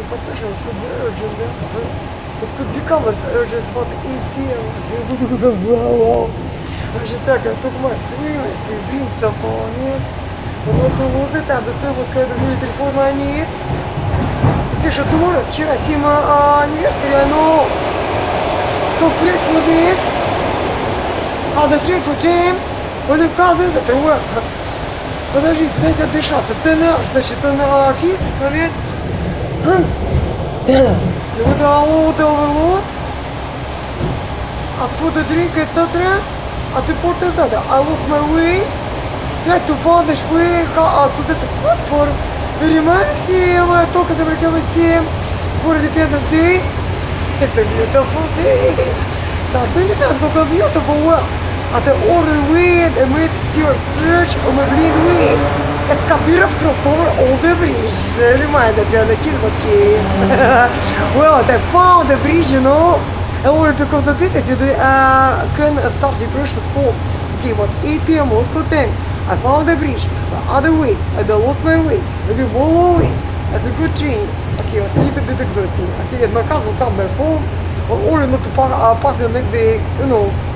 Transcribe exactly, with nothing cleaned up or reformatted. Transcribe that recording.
information could be urgent. It could become as urgent as about eight p m Wow. Значит так, я took my swimmers in principle, нет? Но to lose it, and the thing what kind of new telephone I need. It's a tomorrow, Hiroshima anniversary, но took trip for this. А the trip for time, only because it's a true. Подожди, дайте отдышаться. Ты наш, значит, на фит, нет? With the load overload, at food the drink, et cetera. At the port is that I lost my way. Tried to find the way to the platform. Reminds me of I talked about the for Independence Day. It's a beautiful day. Now, then it has become beautiful well. At the order way and made your search on my bleed ways. Escapirov crossed over all the bridge. Reminded me of the kids, but came. Well, I found the bridge, you know. And only because of this, I said, uh, can start the brush at home. Okay, but eight p m Moscow time. I found the bridge. The other way. I lost my way. Maybe more way. That's a good train. Okay, but a little bit exhausting. Okay, and my cousin will come back home. Or only not to pass the next day, you know.